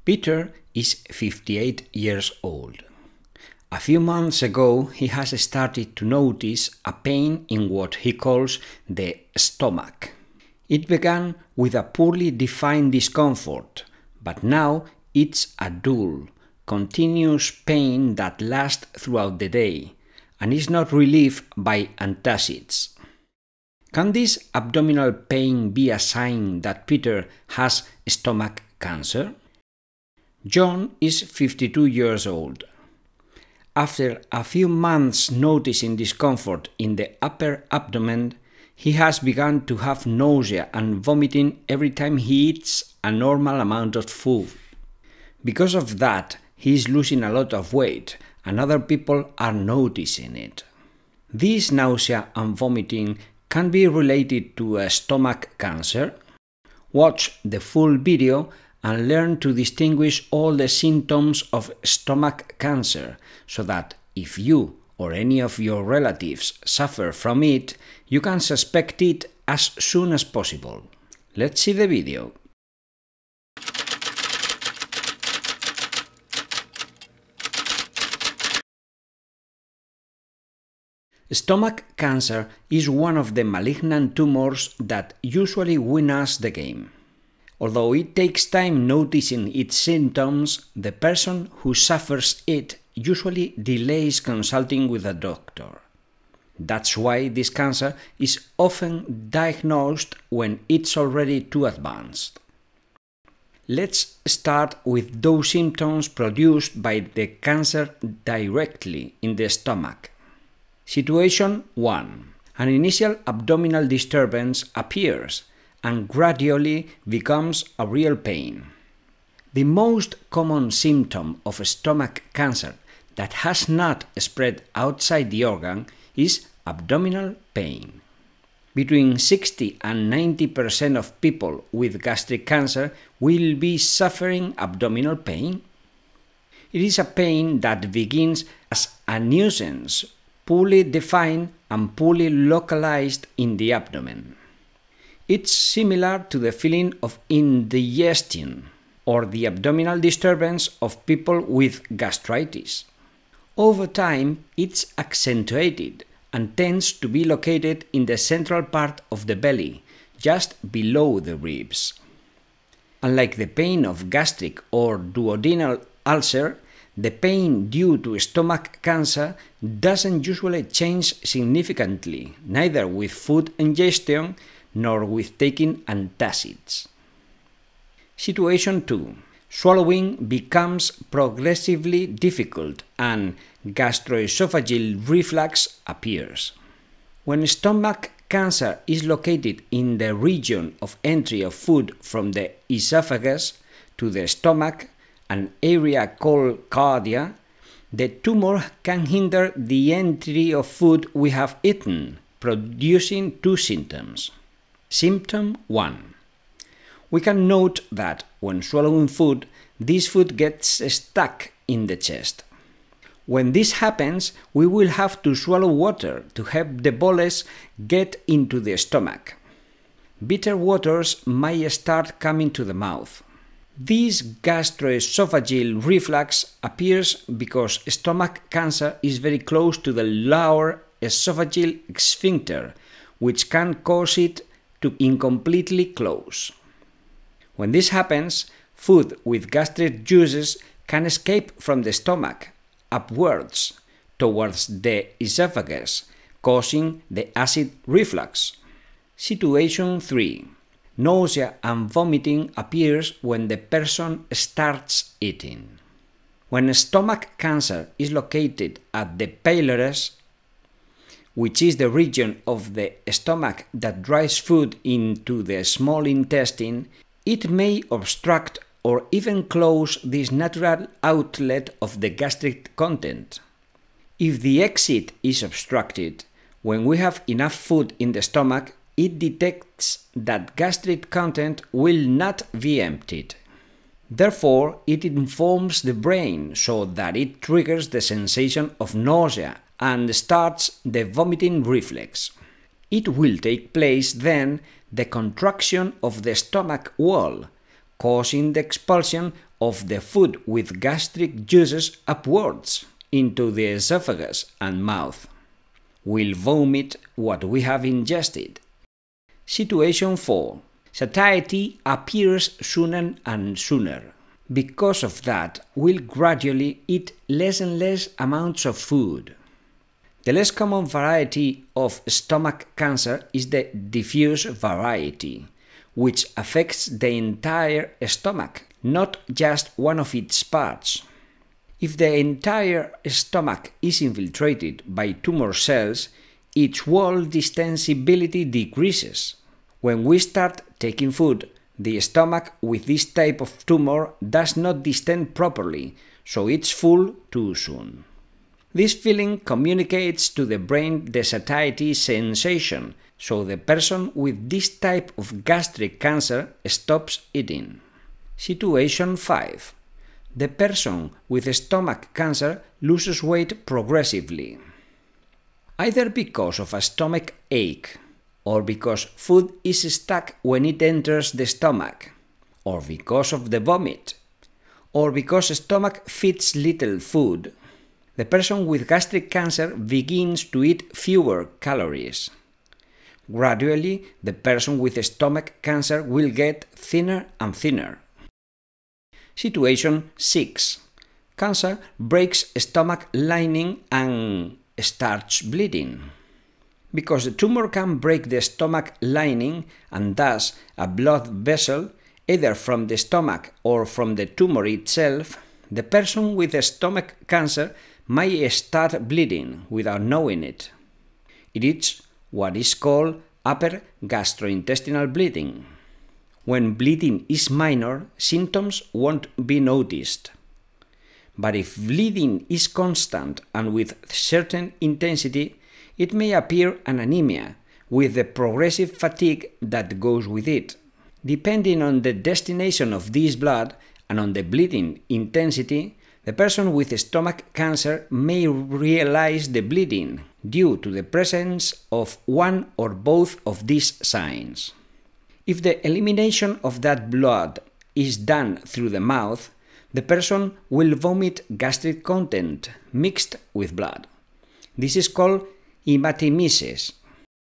Peter is 58 years old. A few months ago, he has started to notice a pain in what he calls the stomach. It began with a poorly defined discomfort, but now it's a dull, continuous pain that lasts throughout the day and is not relieved by antacids. Can this abdominal pain be a sign that Peter has stomach cancer? John is 52 years old. After a few months noticing discomfort in the upper abdomen, he has begun to have nausea and vomiting every time he eats a normal amount of food. Because of that, he is losing a lot of weight, and other people are noticing it. This nausea and vomiting can be related to a stomach cancer. Watch the full video and learn to distinguish all the symptoms of stomach cancer so that if you or any of your relatives suffer from it, you can suspect it as soon as possible. Let's see the video. Stomach cancer is one of the malignant tumors that usually win us the game. Although it takes time noticing its symptoms, the person who suffers it usually delays consulting with a doctor. That's why this cancer is often diagnosed when it's already too advanced. Let's start with those symptoms produced by the cancer directly in the stomach. Situation 1. An initial abdominal disturbance appears and gradually becomes a real pain. The most common symptom of stomach cancer that has not spread outside the organ is abdominal pain. Between 60 and 90% of people with gastric cancer will be suffering abdominal pain. It is a pain that begins as a nuisance, poorly defined and poorly localized in the abdomen. It's similar to the feeling of indigestion or the abdominal disturbance of people with gastritis. Over time, it's accentuated and tends to be located in the central part of the belly, just below the ribs. Unlike the pain of gastric or duodenal ulcer, the pain due to stomach cancer doesn't usually change significantly, neither with food ingestion nor with taking antacids. Situation 2. Swallowing becomes progressively difficult and gastroesophageal reflux appears. When stomach cancer is located in the region of entry of food from the esophagus to the stomach, an area called cardia, the tumor can hinder the entry of food we have eaten, producing two symptoms. Symptom 1. We can note that when swallowing food, this food gets stuck in the chest. When this happens, we will have to swallow water to help the bolus get into the stomach. Bitter waters might start coming to the mouth. This gastroesophageal reflux appears because stomach cancer is very close to the lower esophageal sphincter, which can cause it to incompletely close. When this happens, food with gastric juices can escape from the stomach upwards towards the esophagus, causing the acid reflux. Situation 3. Nausea and vomiting appears when the person starts eating. When stomach cancer is located at the pylorus, which is the region of the stomach that drives food into the small intestine, it may obstruct or even close this natural outlet of the gastric content. If the exit is obstructed, when we have enough food in the stomach, it detects that gastric content will not be emptied. Therefore, it informs the brain so that it triggers the sensation of nausea and starts the vomiting reflex. It will take place then the contraction of the stomach wall, causing the expulsion of the food with gastric juices upwards into the esophagus and mouth. We'll vomit what we have ingested. Situation 4. Satiety appears sooner and sooner. Because of that, we'll gradually eat less and less amounts of food. The less common variety of stomach cancer is the diffuse variety, which affects the entire stomach, not just one of its parts. If the entire stomach is infiltrated by tumor cells, its wall distensibility decreases. When we start taking food, the stomach with this type of tumor does not distend properly, so it's full too soon. This feeling communicates to the brain the satiety sensation, so the person with this type of gastric cancer stops eating. Situation 5. The person with stomach cancer loses weight progressively, either because of a stomach ache, or because food is stuck when it enters the stomach, or because of the vomit, or because stomach fits little food. The person with gastric cancer begins to eat fewer calories. Gradually, the person with stomach cancer will get thinner and thinner. Situation 6. Cancer breaks stomach lining and starts bleeding. Because the tumor can break the stomach lining and thus a blood vessel, either from the stomach or from the tumor itself, the person with stomach cancer may start bleeding without knowing it. It is what is called upper gastrointestinal bleeding. When bleeding is minor, symptoms won't be noticed. But if bleeding is constant and with certain intensity, it may appear an anemia, with the progressive fatigue that goes with it. Depending on the destination of this blood and on the bleeding intensity, the person with stomach cancer may realize the bleeding due to the presence of one or both of these signs. If the elimination of that blood is done through the mouth, the person will vomit gastric content mixed with blood. This is called hematemesis.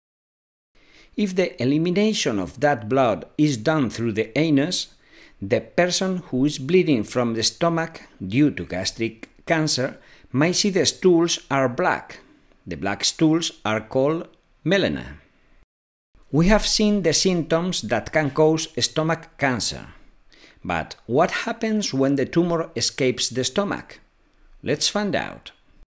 If the elimination of that blood is done through the anus, the person who is bleeding from the stomach due to gastric cancer may see the stools are black. The black stools are called melena. We have seen the symptoms that can cause stomach cancer. But what happens when the tumor escapes the stomach? Let's find out.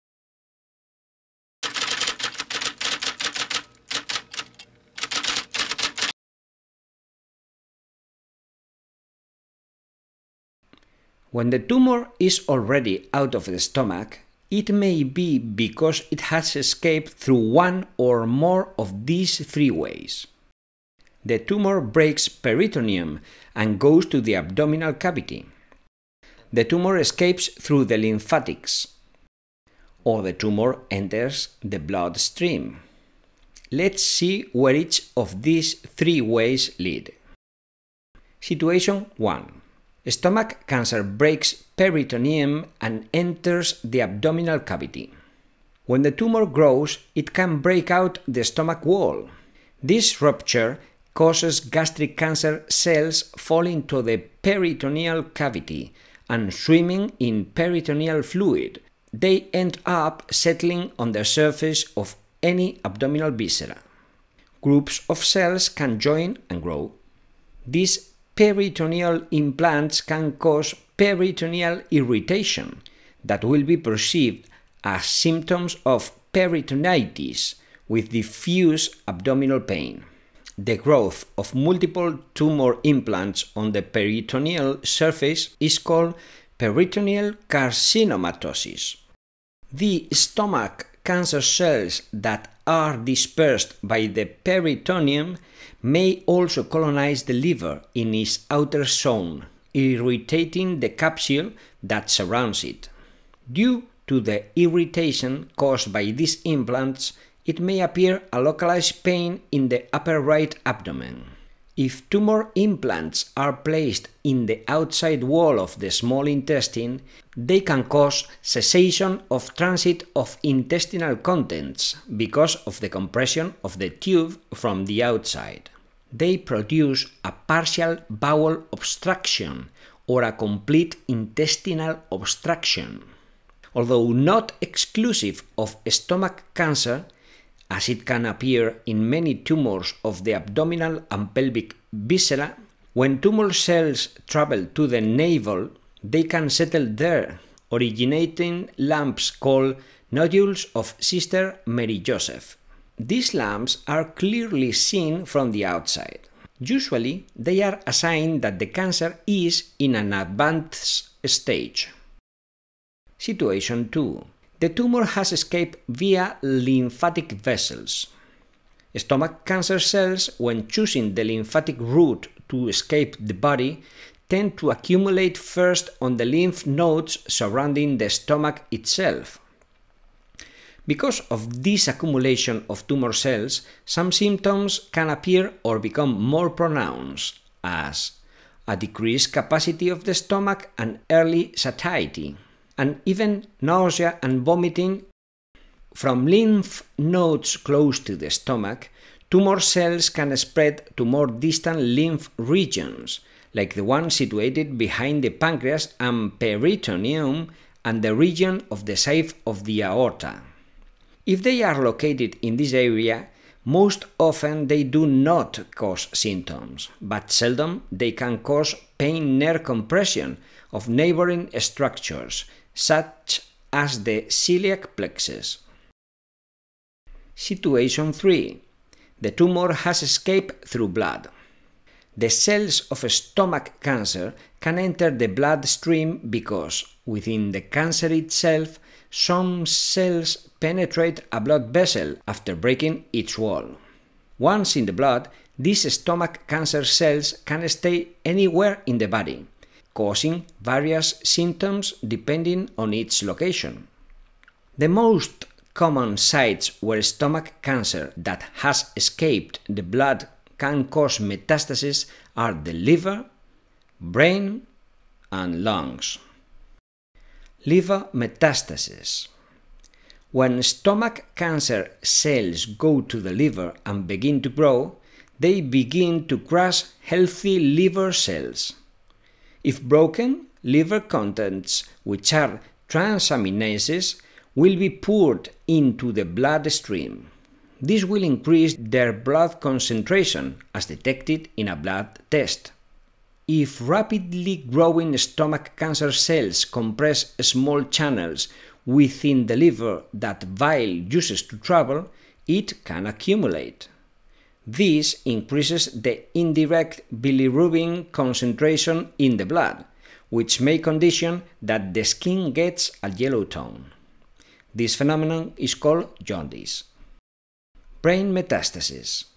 When the tumor is already out of the stomach, it may be because it has escaped through one or more of these three ways. The tumor breaks peritoneum and goes to the abdominal cavity. The tumor escapes through the lymphatics, or the tumor enters the bloodstream. Let's see where each of these three ways lead. Situation 1. Stomach cancer breaks peritoneum and enters the abdominal cavity. When the tumor grows, it can break out the stomach wall. This rupture causes gastric cancer cells falling to the peritoneal cavity and swimming in peritoneal fluid. They end up settling on the surface of any abdominal viscera. Groups of cells can join and grow. These peritoneal implants can cause peritoneal irritation that will be perceived as symptoms of peritonitis with diffuse abdominal pain. The growth of multiple tumor implants on the peritoneal surface is called peritoneal carcinomatosis. The stomach cancer cells that are dispersed by the peritoneum may also colonize the liver in its outer zone, irritating the capsule that surrounds it. Due to the irritation caused by these implants, it may appear a localized pain in the upper right abdomen. If tumor implants are placed in the outside wall of the small intestine, they can cause cessation of transit of intestinal contents because of the compression of the tube from the outside. They produce a partial bowel obstruction or a complete intestinal obstruction. Although not exclusive of stomach cancer, as it can appear in many tumors of the abdominal and pelvic viscera, when tumor cells travel to the navel, they can settle there, originating lumps called nodules of Sister Mary Joseph. These lumps are clearly seen from the outside. Usually, they are a sign that the cancer is in an advanced stage. Situation 2. The tumor has escaped via lymphatic vessels. Stomach cancer cells, when choosing the lymphatic route to escape the body, tend to accumulate first on the lymph nodes surrounding the stomach itself. Because of this accumulation of tumor cells, some symptoms can appear or become more pronounced, as a decreased capacity of the stomach and early satiety, and even nausea and vomiting. From lymph nodes close to the stomach, tumor cells can spread to more distant lymph regions, like the one situated behind the pancreas and peritoneum and the region of the sieve of the aorta. If they are located in this area, most often they do not cause symptoms, but seldom they can cause pain nerve compression of neighboring structures, such as the celiac plexus. Situation 3. The tumor has escaped through blood. The cells of stomach cancer can enter the bloodstream because, within the cancer itself, some cells penetrate a blood vessel after breaking its wall. Once in the blood, these stomach cancer cells can stay anywhere in the body, causing various symptoms depending on its location. The most common sites where stomach cancer that has escaped the blood can cause metastases are the liver, brain, and lungs. Liver metastases. When stomach cancer cells go to the liver and begin to grow, they begin to crush healthy liver cells. If broken, liver contents, which are transaminases, will be poured into the bloodstream. This will increase their blood concentration as detected in a blood test. If rapidly growing stomach cancer cells compress small channels within the liver that bile uses to travel, it can accumulate. This increases the indirect bilirubin concentration in the blood, which may condition that the skin gets a yellow tone. This phenomenon is called jaundice. Brain metastases.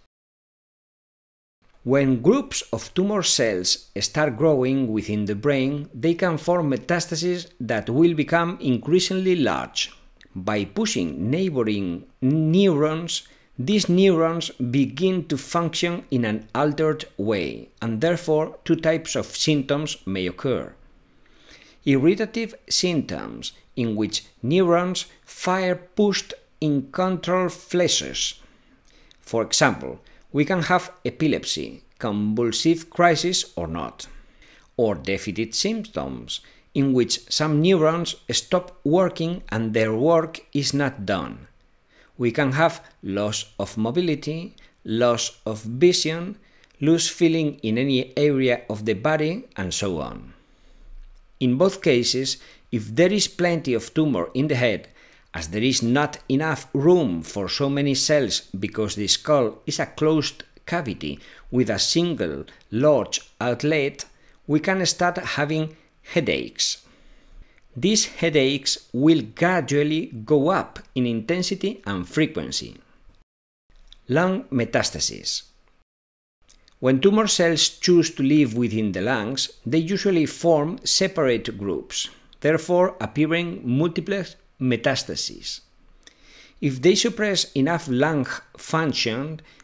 When groups of tumor cells start growing within the brain, they can form metastases that will become increasingly large. By pushing neighboring neurons, these neurons begin to function in an altered way, and therefore two types of symptoms may occur. Irritative symptoms, in which neurons fire pushed in control flashes. For example, we can have epilepsy, convulsive crisis or not. Or deficit symptoms, in which some neurons stop working and their work is not done. We can have loss of mobility, loss of vision, loose feeling in any area of the body, and so on. In both cases, if there is plenty of tumor in the head, as there is not enough room for so many cells because the skull is a closed cavity with a single large outlet, we can start having headaches. These headaches will gradually go up in intensity and frequency. Lung metastases. When tumor cells choose to live within the lungs, they usually form separate groups, therefore appearing multiple metastases. If they suppress enough lung function,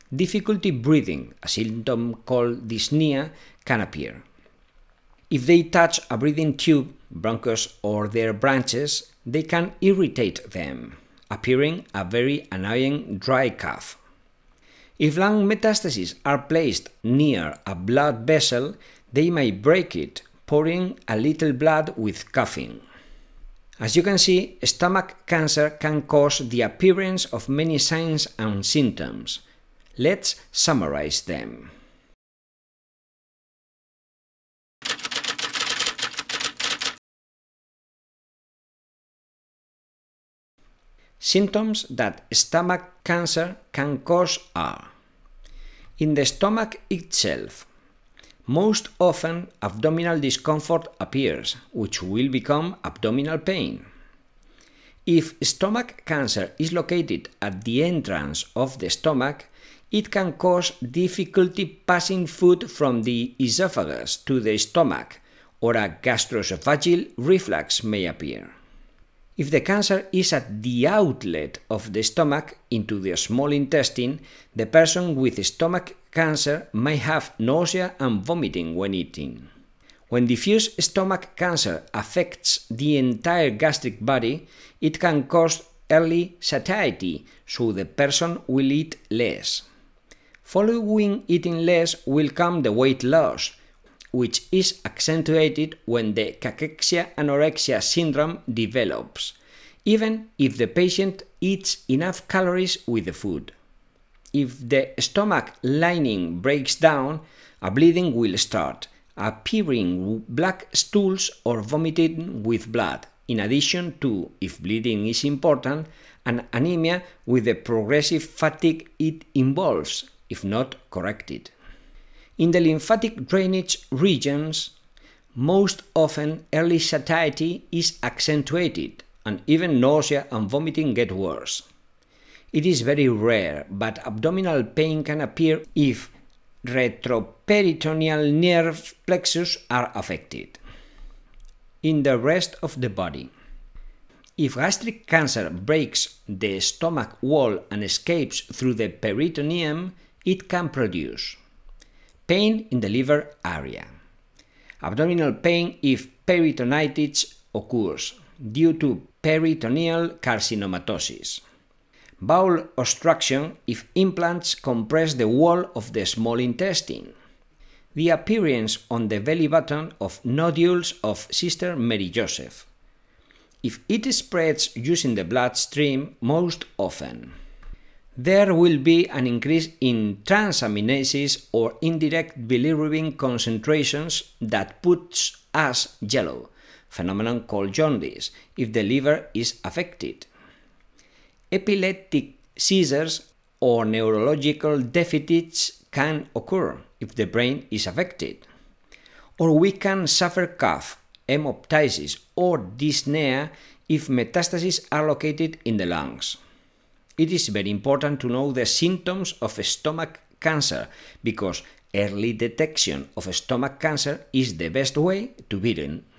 Difficulty breathing, a symptom called dyspnea, can appear. If they touch a breathing tube, bronchus, or their branches, they can irritate them, appearing a very annoying dry cough. If lung metastases are placed near a blood vessel, they may break it, pouring a little blood with coughing. As you can see, stomach cancer can cause the appearance of many signs and symptoms. Let's summarize them. Symptoms that stomach cancer can cause are: in the stomach itself, most often abdominal discomfort appears, which will become abdominal pain. If stomach cancer is located at the entrance of the stomach, it can cause difficulty passing food from the esophagus to the stomach, or a gastroesophageal reflux may appear. If the cancer is at the outlet of the stomach into the small intestine, the person with stomach cancer may have nausea and vomiting when eating. When diffuse stomach cancer affects the entire gastric body, it can cause early satiety, so the person will eat less. Following eating less will come the weight loss, which is accentuated when the cachexia-anorexia syndrome develops, even if the patient eats enough calories with the food. If the stomach lining breaks down, a bleeding will start, appearing black stools or vomiting with blood, in addition to, if bleeding is important, an anemia with the progressive fatigue it involves, if not corrected. In the lymphatic drainage regions, most often early satiety is accentuated, and even nausea and vomiting get worse. It is very rare, but abdominal pain can appear if retroperitoneal nerve plexus are affected. In the rest of the body, if gastric cancer breaks the stomach wall and escapes through the peritoneum, it can produce pain in the liver area, abdominal pain if peritonitis occurs due to peritoneal carcinomatosis, bowel obstruction if implants compress the wall of the small intestine, the appearance on the belly button of nodules of Sister Mary Joseph, if it spreads using the bloodstream most often. There will be an increase in transaminases or indirect bilirubin concentrations that puts us yellow, phenomenon called jaundice, if the liver is affected. Epileptic seizures or neurological deficits can occur if the brain is affected. Or we can suffer cough, hemoptysis, or dyspnea if metastases are located in the lungs. It is very important to know the symptoms of stomach cancer, because early detection of stomach cancer is the best way to beat it.